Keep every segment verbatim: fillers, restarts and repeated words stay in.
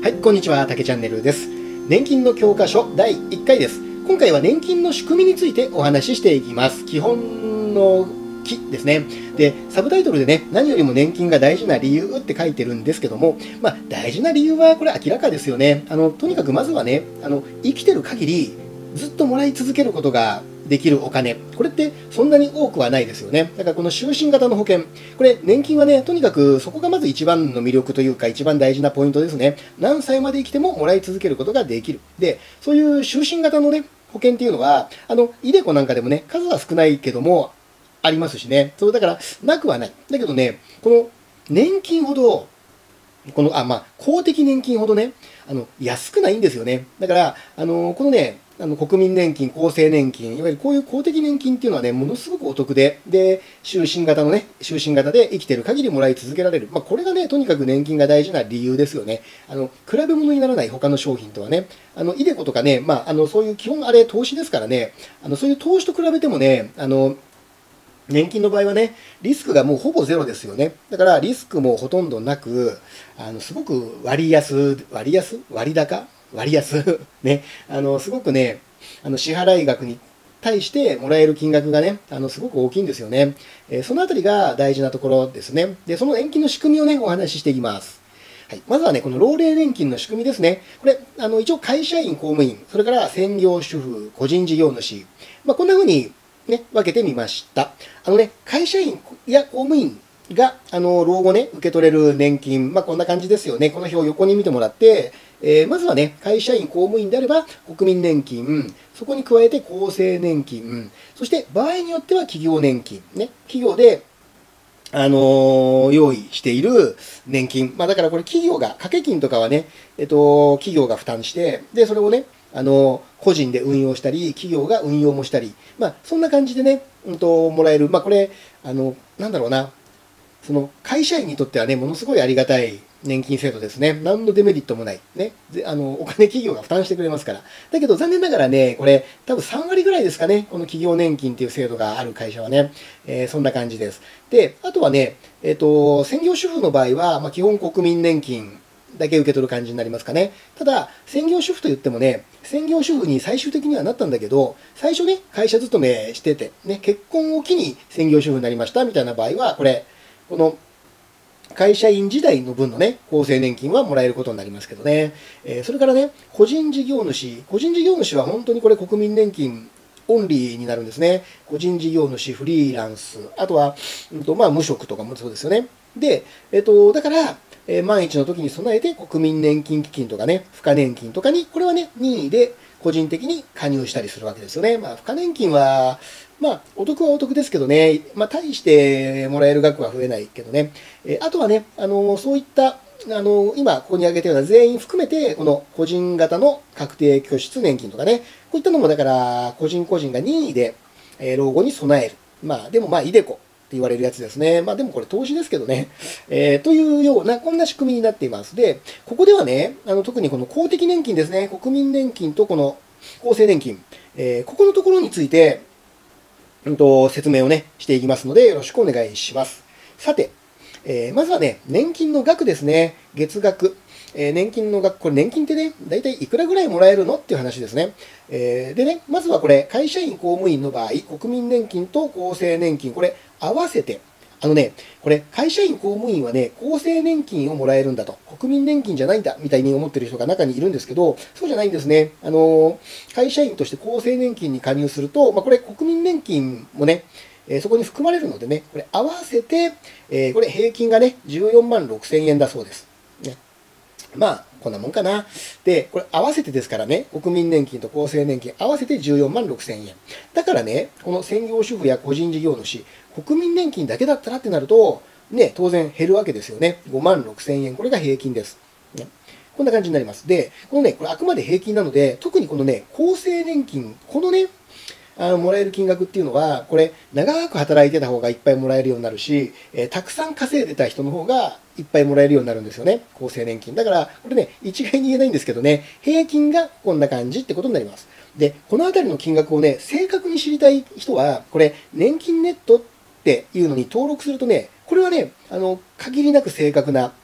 はい、こんにちは、たけチャンネルです。年金の教科書だいいっかいです。今回は年金の仕組みについてお話ししていきます。基本の木ですね。で、サブタイトルでね、何よりも年金が大事な理由って書いてるんですけども、まあ、大事な理由はこれ明らかですよね。あの、とにかくまずはね、あの、生きてる限りずっともらい続けることができるお金、これってそんなに多くはないですよね。だからこの終身型の保険、これ年金はね、とにかくそこがまず一番の魅力というか一番大事なポイントですね。何歳まで生きてももらい続けることができる。で、そういう終身型のね、保険っていうのは、あの、イデコなんかでもね、数は少ないけども、ありますしね。そうだから、なくはない。だけどね、この年金ほど、この、あ、まあ、公的年金ほどね、あの、安くないんですよね。だから、あの、このね、あの国民年金、厚生年金、いわゆるこういう公的年金っていうのはね、ものすごくお得で、で、終身型のね、終身型で生きてる限りもらい続けられる。まあ、これがね、とにかく年金が大事な理由ですよね。あの、比べ物にならない他の商品とはね、あの、イデコとかね、まあ、あの、そういう基本あれ投資ですからね、あの、そういう投資と比べてもね、あの、年金の場合はね、リスクがもうほぼゼロですよね。だからリスクもほとんどなく、あのすごく割安、割安割高割安ね、あの、すごくね、あの支払い額に対してもらえる金額がね、あのすごく大きいんですよね。えー、そのあたりが大事なところですね。で、その年金の仕組みをね、お話ししていきます。はい、まずはね、この老齢年金の仕組みですね。これ、あの一応会社員、公務員、それから専業主婦、個人事業主、まあ、こんな風にね、分けてみました。あのね、会社員や公務員が、あの、老後ね、受け取れる年金、まあ、こんな感じですよね。この表を横に見てもらって、えー、まずはね、会社員、公務員であれば、国民年金、そこに加えて厚生年金、そして場合によっては企業年金、ね、企業で、あのー、用意している年金。まあ、だからこれ企業が、掛け金とかはね、えっと、企業が負担して、で、それをね、あの、個人で運用したり、企業が運用もしたり、まあ、そんな感じでね、うんと、もらえる。まあ、これ、あの、なんだろうな、その、会社員にとってはね、ものすごいありがたい年金制度ですね。何のデメリットもない。ね。で、あの、お金企業が負担してくれますから。だけど、残念ながらね、これ、多分さんわりぐらいですかね。この企業年金っていう制度がある会社はね。えー、そんな感じです。で、あとはね、えっと、専業主婦の場合は、まあ、基本国民年金、だけ受け取る感じになりますかね。ただ、専業主婦といってもね、専業主婦に最終的にはなったんだけど、最初ね、会社勤めしてて、ね、結婚を機に専業主婦になりましたみたいな場合は、これ、この、会社員時代の分のね、厚生年金はもらえることになりますけどね。えー、それからね、個人事業主。個人事業主は本当にこれ国民年金オンリーになるんですね。個人事業主、フリーランス、あとは、うんとまあ、無職とかもそうですよね。で、えっと、だから、えー、万一の時に備えて国民年金基金とかね、付加年金とかに、これはね、任意で個人的に加入したりするわけですよね。まあ、付加年金は、まあ、お得はお得ですけどね、まあ、大してもらえる額は増えないけどね。えー、あとはね、あのー、そういった、あのー、今、ここに挙げたような全員含めて、この個人型の確定拠出年金とかね、こういったのも、だから、個人個人が任意で、えー、老後に備える。まあ、でもまあ、イデコ。って言われるやつですね。まあでもこれ投資ですけどね。えー、というような、こんな仕組みになっています。で、ここではね、あの特にこの公的年金ですね。国民年金とこの厚生年金。えー、ここのところについて、うんと、説明をね、していきますので、よろしくお願いします。さて、えー、まずはね、年金の額ですね。月額。えー、年金の額、これ年金ってね、だいたいいくらぐらいもらえるのっていう話ですね。えー、でね、まずはこれ、会社員公務員の場合、国民年金と厚生年金、これ合わせて、あのね、これ、会社員公務員はね、厚生年金をもらえるんだと。国民年金じゃないんだ、みたいに思ってる人が中にいるんですけど、そうじゃないんですね。あのー、会社員として厚生年金に加入すると、まあ、これ、国民年金もね、えー、そこに含まれるのでね、これ合わせて、えー、これ平均がね、じゅうよんまんろくせんえんだそうです。ね、まあ、こんなもんかな。で、これ合わせてですからね、国民年金と厚生年金合わせてじゅうよんまんろくせんえん。だからね、この専業主婦や個人事業主、国民年金だけだったらってなると、ね、当然減るわけですよね。ごまんろくせんえん。これが平均です。ね、こんな感じになります。で、このね、これあくまで平均なので、特にこのね、厚生年金、このね、あのもらえる金額っていうのは、これ、長く働いてた方がいっぱいもらえるようになるし、えー、たくさん稼いでた人の方がいっぱいもらえるようになるんですよね。厚生年金。だから、これね、一概に言えないんですけどね、平均がこんな感じってことになります。で、このあたりの金額をね、正確に知りたい人は、これ、年金ネットっていうのに登録するとね、これはね、あの、限りなく正確な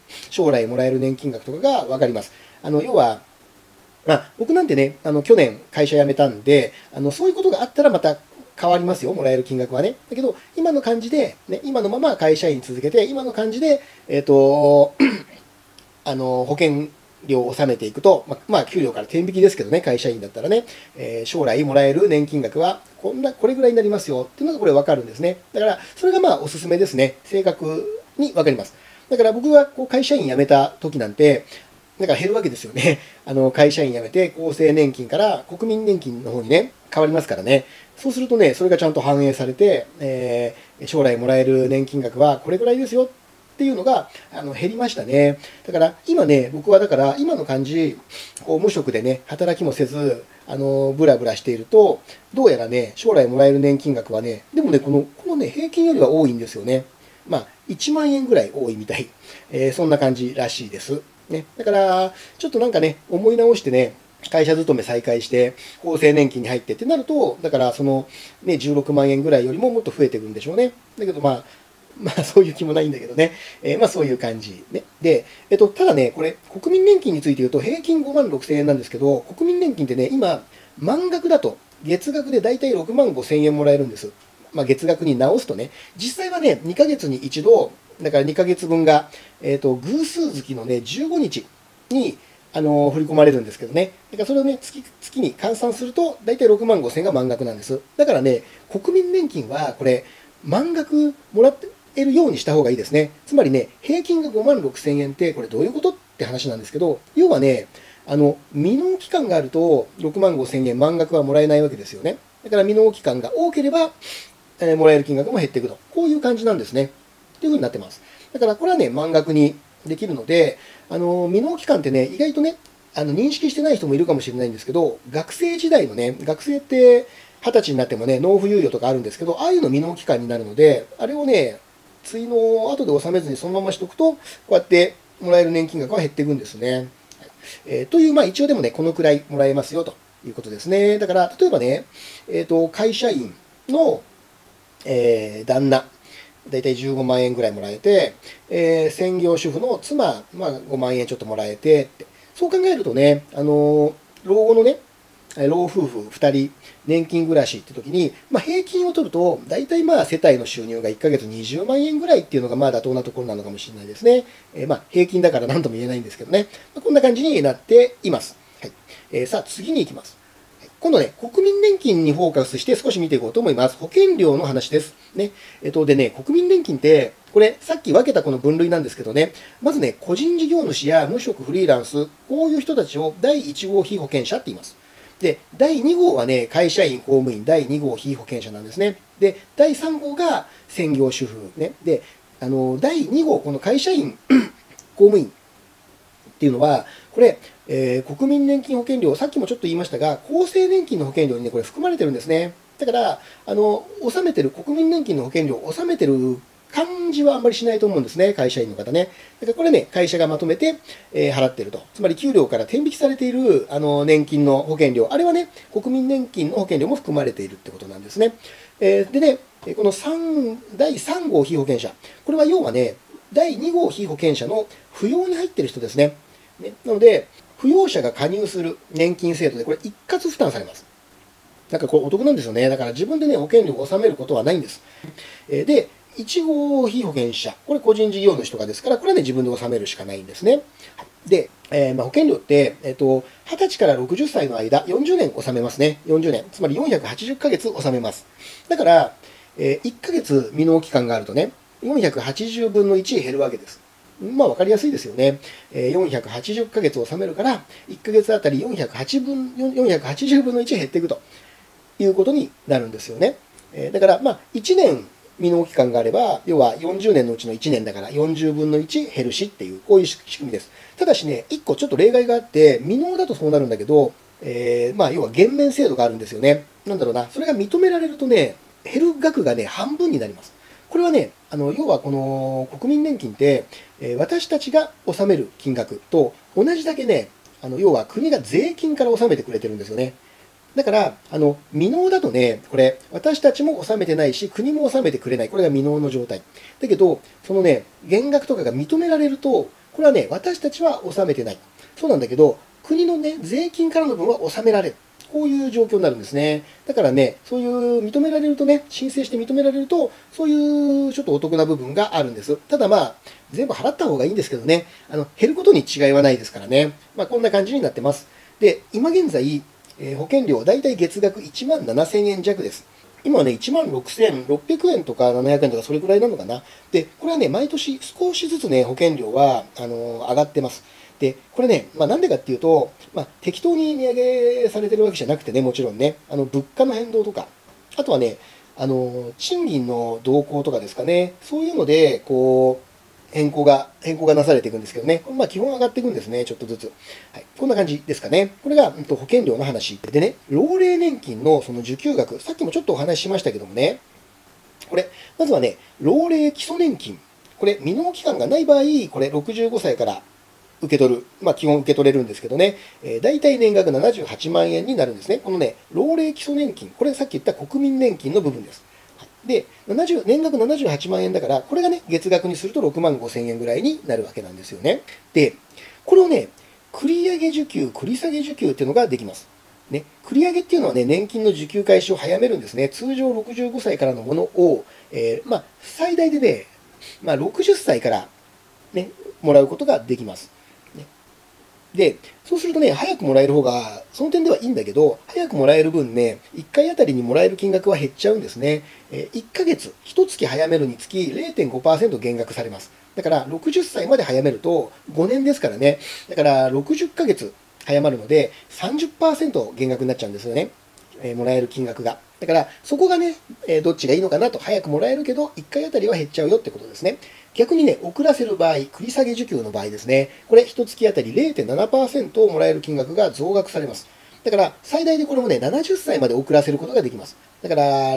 将来もらえる年金額とかが分かります。あの要は、まあ、僕なんてね、あの去年会社辞めたんで、あのそういうことがあったらまた変わりますよ、もらえる金額はね。だけど、今の感じで、ね、今のまま会社員続けて、今の感じで、えっと、あの保険料を納めていくと、まあ、まあ、給料から天引きですけどね、会社員だったらね、えー、将来もらえる年金額はこんな、これぐらいになりますよっていうのがこれ分かるんですね。だから、それがまあおすすめですね。正確に分かります。だから僕はこう会社員辞めた時なんて、なんか減るわけですよね。あの会社員辞めて厚生年金から国民年金の方にね、変わりますからね。そうするとね、それがちゃんと反映されて、えー、将来もらえる年金額はこれぐらいですよっていうのがあの減りましたね。だから今ね、僕はだから今の感じ、こう無職でね、働きもせず、あのブラブラしていると、どうやらね、将来もらえる年金額はね、でもね、このこのね、平均よりは多いんですよね。まあ、いちまんえんぐらい多いみたい。えー、そんな感じらしいです。ね、だから、ちょっとなんかね、思い直してね、会社勤め再開して、厚生年金に入ってってなると、だからその、ね、じゅうろくまんえんぐらいよりももっと増えていくんでしょうね。だけどまあ、まあそういう気もないんだけどね。えー、まあそういう感じ。ね。で、えっと、ただね、これ、国民年金について言うと、平均ごまんろくせんえんなんですけど、国民年金ってね、今、満額だと、月額でだいたいろくまんごせんえんもらえるんです。まあ月額に直すとね、実際はね、にかげつに一度、だからにかげつぶんが、えっと、偶数月のね、じゅうごにちに、あの振り込まれるんですけどね。だからそれをね、月、月に換算すると、だいたいろくまんごせんえんが満額なんです。だからね、国民年金は、これ、満額もらって得るようにした方がいいですね。つまりね、平均がごまんろくせんえんって、これどういうことって話なんですけど、要はね、あの、未納期間があると、ろくまんごせんえん満額はもらえないわけですよね。だから未納期間が多ければ、えー、もらえる金額も減っていくと。こういう感じなんですね。っていう風になってます。だからこれはね、満額にできるので、あの、未納期間ってね、意外とね、あの、認識してない人もいるかもしれないんですけど、学生時代のね、学生ってはたちになってもね、納付猶予とかあるんですけど、ああいうの未納期間になるので、あれをね、追納を後で納めずにそのまましとくと、こうやってもらえる年金額は減っていくんですね。えー、という、まあ一応でもね、このくらいもらえますよということですね。だから、例えばね、えっと、会社員の、えー、旦那、だいたいじゅうごまんえんぐらいもらえて、えー、専業主婦の妻、まあ、ごまんえんちょっともらえてって、そう考えるとね、あのー、老後のね、老夫婦ふたり、年金暮らしって時に、まあ、平均を取ると、大体まあ世帯の収入がいっかげつにじゅうまんえんぐらいっていうのがまあ妥当なところなのかもしれないですね。えー、まあ平均だから何とも言えないんですけどね。まあ、こんな感じになっています。はい。えー、さあ次に行きます。今度ね、国民年金にフォーカスして少し見ていこうと思います。保険料の話です。ね。えっと、でね、国民年金って、これ、さっき分けたこの分類なんですけどね、まずね、個人事業主や無職フリーランス、こういう人たちをだいいち号被保険者って言います。で、だいに号はね、会社員、公務員、だいに号被保険者なんですね。で、だいさん号が専業主婦。ね。で、あの、だいに号、この会社員、公務員っていうのは、これ、えー、国民年金保険料、さっきもちょっと言いましたが、厚生年金の保険料にね、これ含まれてるんですね。だから、あの、納めてる、国民年金の保険料を納めてる感じはあんまりしないと思うんですね、会社員の方ね。だからこれね、会社がまとめて、えー、払ってると。つまり給料から天引きされている、あの、年金の保険料、あれはね、国民年金の保険料も含まれているってことなんですね。えー、でね、このさんだいさん号被保険者、これは要はね、だいに号被保険者の扶養に入ってる人ですね。ねなので、扶養者が加入する年金制度で、これ一括負担されます。なんかこれお得なんですよね。だから自分でね、保険料を納めることはないんです。で、いち号被保険者、これ個人事業主とかですから、これはね、自分で納めるしかないんですね。で、えー、まあ保険料って、えっと、はたちからろくじゅっさいの間、よんじゅうねん納めますね。よんじゅうねん。つまりよんひゃくはちじゅっかげつ納めます。だから、えー、いっかげつ未納期間があるとね、よんひゃくはちじゅうぶんのいち減るわけです。まあ分かりやすいですよね。よんひゃくはちじゅっかげつ納めるから、いっかげつあたりよんひゃくはちじゅうぶんのいち減っていくということになるんですよね。だから、まあいちねん未納期間があれば、要はよんじゅうねんのうちのいちねんだからよんじゅうぶんのいち減るしっていう、こういう仕組みです。ただしね、いっこちょっと例外があって、未納だとそうなるんだけど、えー、まあ要は減免制度があるんですよね。なんだろうな、それが認められるとね、減る額がね、半分になります。これはね、あの要はこの国民年金って、えー、私たちが納める金額と同じだけね、あの要は国が税金から納めてくれてるんですよね。だから、あの未納だとね、これ、私たちも納めてないし、国も納めてくれない、これが未納の状態。だけど、そのね、減額とかが認められると、 これはね、私たちは納めてない。そうなんだけど、国のね、税金からの分は納められる。こういう状況になるんですね。だからね、そういう認められるとね、申請して認められると、そういうちょっとお得な部分があるんです。ただまあ、全部払った方がいいんですけどね、あの減ることに違いはないですからね。まあ、こんな感じになってます。で、今現在、えー、保険料、だいたい月額いちまんななせんえん弱です。今はね、いちまんろくせんろっぴゃくえんとかななひゃくえんとかそれくらいなのかな。で、これはね、毎年少しずつね、保険料は、あのー上がってます。で、これね、まあ、なんでかっていうと、まあ、適当に値上げされてるわけじゃなくてね、もちろんね、あの物価の変動とか、あとはね、あの賃金の動向とかですかね、そういうので、こう、変更が、変更がなされていくんですけどね、まあ、基本上がっていくんですね、ちょっとずつ。はい、こんな感じですかね。これが、うんと、保険料の話。でね、老齢年金のその受給額、さっきもちょっとお話ししましたけどもね、これ、まずはね、老齢基礎年金。これ、未納期間がない場合、これろくじゅうごさいから受け取る。まあ、基本受け取れるんですけどね、えー、大体年額ななじゅうはちまんえんになるんですね。このね、老齢基礎年金。これさっき言った国民年金の部分です。で、ななじゅう年額ななじゅうはちまんえんだから、これがね、月額にするとろくまんごせんえんぐらいになるわけなんですよね。で、これをね、繰り上げ受給、繰り下げ受給っていうのができます。ね、繰り上げっていうのはね、年金の受給開始を早めるんですね。通常ろくじゅうごさいからのものを、えー、まあ、最大でね、まあ、ろくじゅっさいから、ね、もらうことができます。ね、で、そうするとね、早くもらえる方が、その点ではいいんだけど、早くもらえる分ね、いっかいあたりにもらえる金額は減っちゃうんですね。えー、いっかげつ、いっかげつ早めるにつき れいてんごパーセント 減額されます。だから、ろくじゅっさいまで早めるとごねんですからね。だから、ろくじゅっかげつ早まるので、さんじゅっパーセント 減額になっちゃうんですよね。えー、もらえる金額が。だから、そこがね、えー、どっちがいいのかなと、早くもらえるけど、いっかいあたりは減っちゃうよってことですね。逆にね、遅らせる場合、繰り下げ受給の場合ですね、これ、いっかげつあたり れいてんななパーセント をもらえる金額が増額されます。だから、最大でこれもね、ななじゅっさいまで遅らせることができます。だから、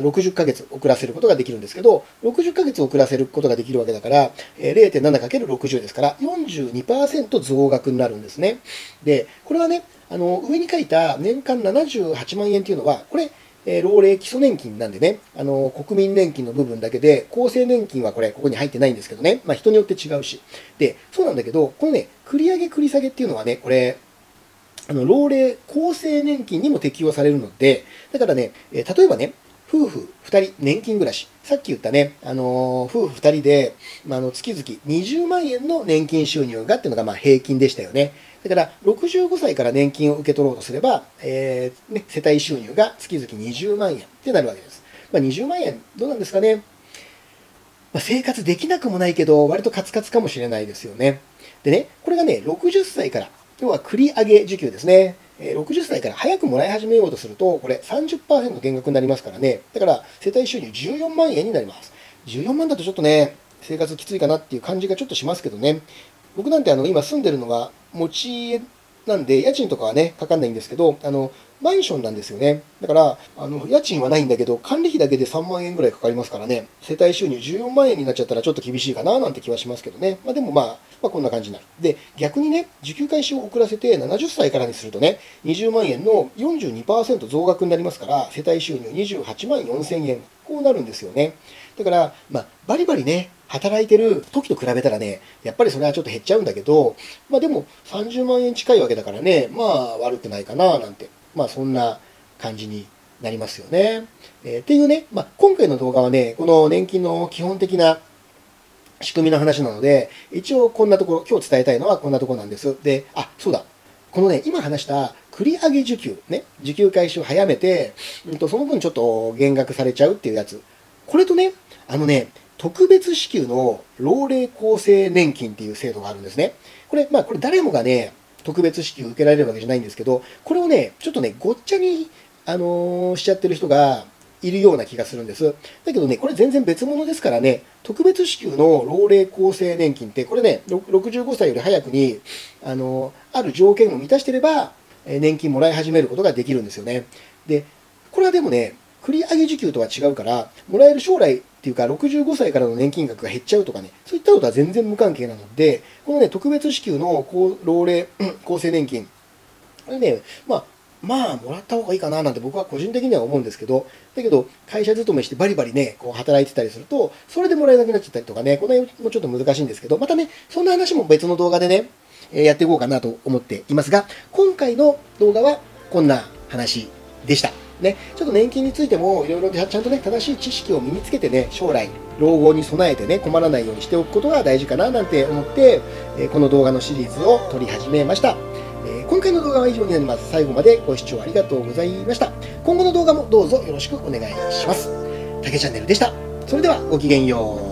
ろくじゅっかげつ遅らせることができるんですけど、ろくじゅっかげつ遅らせることができるわけだから、れいてんななかけるろくじゅう ですから、よんじゅうにパーセント 増額になるんですね。で、これはね、あの、上に書いた年間ななじゅうはちまんえんっていうのは、これ、えー、老齢基礎年金なんでね、あの、国民年金の部分だけで、厚生年金はこれ、ここに入ってないんですけどね、まあ人によって違うし。で、そうなんだけど、このね、繰り上げ繰り下げっていうのはね、これ、あの、老齢厚生年金にも適用されるので、だからね、えー、例えばね、夫婦ふたり年金暮らし。さっき言ったね、あのー、夫婦ふたりで、まあ、あの月々にじゅうまんえんの年金収入がっていうのがまあ平均でしたよね。だから、ろくじゅうごさいから年金を受け取ろうとすれば、えーね、世帯収入が月々にじゅうまんえんってなるわけです。まあ、にじゅうまんえん、どうなんですかね。まあ、生活できなくもないけど、割とカツカツかもしれないですよね。でね、これがね、ろくじゅっさいから、要は繰り上げ受給ですね。ろくじゅっさいから早くもらい始めようとすると、これ さんじゅっパーセント 減額になりますからね。だから、世帯収入じゅうよんまんえんになります。じゅうよんまんだとちょっとね、生活きついかなっていう感じがちょっとしますけどね。僕なんてあの、今住んでるのが持ち家なんで、家賃とかはね、かかんないんですけど、あの、マンションなんですよね。だから、あの、家賃はないんだけど、管理費だけでさんまんえんぐらいかかりますからね、世帯収入じゅうよんまんえんになっちゃったらちょっと厳しいかななんて気はしますけどね。まあでもまあ、まあこんな感じになる。で、逆にね、受給開始を遅らせてななじゅっさいからにするとね、にじゅうまんえんの よんじゅうにパーセント 増額になりますから、世帯収入にじゅうはちまんよんせんえん。こうなるんですよね。だから、まあ、バリバリね、働いてる時と比べたらね、やっぱりそれはちょっと減っちゃうんだけど、まあでもさんじゅうまんえん近いわけだからね、まあ悪くないかななんて、まあそんな感じになりますよね。えー、っていうね、まあ今回の動画はね、この年金の基本的な仕組みの話なので、一応こんなところ、今日伝えたいのはこんなところなんです。で、あ、そうだ。このね、今話した繰り上げ受給、ね、受給開始を早めて、うんと、その分ちょっと減額されちゃうっていうやつ。これとね、あのね、特別支給の老齢厚生年金っていう制度があるんですね。これ、まあこれ誰もがね、特別支給受けられるわけじゃないんですけど、これをね、ちょっとね、ごっちゃに、あのー、しちゃってる人がいるような気がするんです。だけどね、これ全然別物ですからね、特別支給の老齢厚生年金って、これね、ろくじゅうごさいより早くに、あのー、ある条件を満たしてれば、年金もらい始めることができるんですよね。で、これはでもね、繰り上げ受給とは違うから、もらえる将来っていうか、ろくじゅうごさいからの年金額が減っちゃうとかね、そういったことは全然無関係なので、このね、特別支給の老齢厚生年金、これね、まあ、 まあもらった方がいいかななんて僕は個人的には思うんですけど、だけど会社勤めしてバリバリねこう働いてたりするとそれでもらえなくなっちゃったりとかね、この辺もちょっと難しいんですけど、またねそんな話も別の動画でねやっていこうかなと思っていますが、今回の動画はこんな話でしたね。ちょっと年金についてもいろいろちゃんとね正しい知識を身につけてね、将来老後に備えてね困らないようにしておくことが大事かななんて思って、この動画のシリーズを撮り始めました。今回の動画は以上になります。最後までご視聴ありがとうございました。今後の動画もどうぞよろしくお願いします。たけチャンネルでした。それではごきげんよう。